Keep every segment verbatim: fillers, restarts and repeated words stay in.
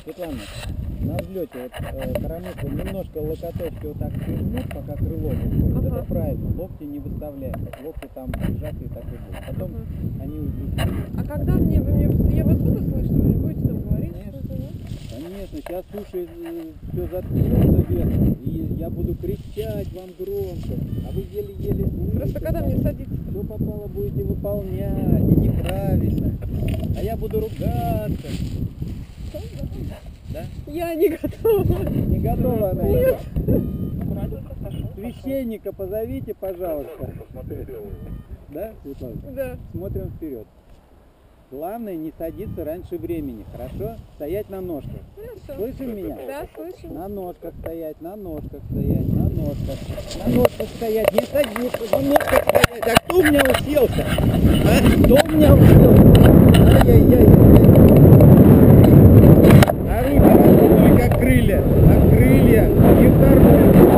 Светлана, на взлете вот э, коромыслом немножко локоточки вот так прижмут, пока крыло выходит. Ага. Это правильно, локти не выставляем. Локти там сжаты и так и будет. Потом Ага. они уйдут. А когда мне, вы мне, я вас буду слышать, вы мне будете там говорить Конечно. что-то, да? Конечно, сейчас суши все заткнется ветром, и я буду кричать вам громко, а вы еле-еле будете. Просто когда мне садиться? Что попало будете выполнять, и неправильно. А я буду ругаться. Да? Я не готова. Не готова она? Нет. Священника позовите, пожалуйста. Да, Светлана? Да. Смотрим вперед. Главное не садиться раньше времени, хорошо? Стоять на ножках. Хорошо. Слышим меня? Да, слышу. На ножках стоять, на ножках стоять, на ножках. На ножках стоять, не садиться, на ножках стоять. А кто у меня уселся? А? Кто у меня уселся? Ай-яй-яй. А руки раздумывай, как крылья. А крылья и вторую.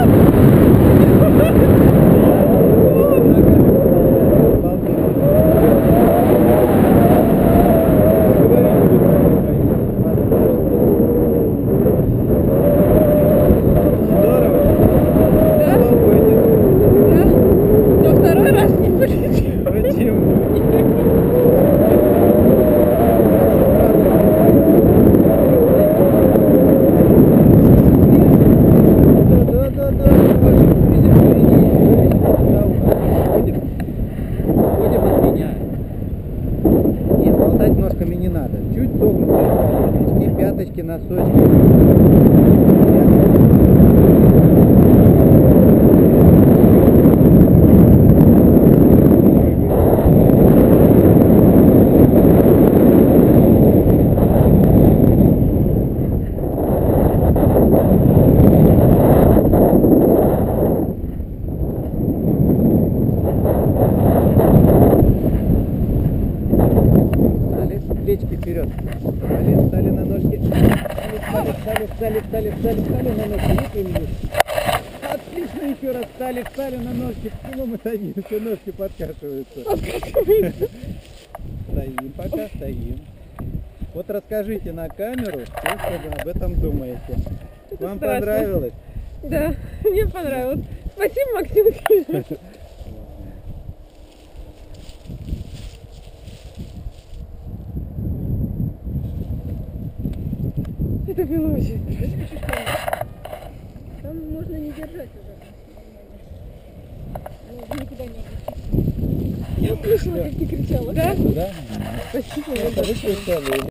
Но второй раз не полетел. Почему? Да-да-да. Ходим. Ходим от меня. Нет, болтать ножками не надо. Чуть согнутые пяточки, пяточки, носочки. Стали, плечики вперед. Стали, стали на ножки. Стали, стали, стали, стали, стали, стали на ножки. Выпрямились. Отлично, еще раз стали, стали на ножки. Почему мы стоим? Все ножки подкашиваются. Подкатывается. Стоим, пока стоим. Вот расскажите на камеру, что вы об этом думаете. Это Вам страшно. понравилось? Да, мне понравилось. Спасибо, Максим. Это было очень страшно. Там можно не держать уже. Ну, никуда не опустить. Я слышала, как ты кричала. Да? Да? Спасибо. Это вы кричали?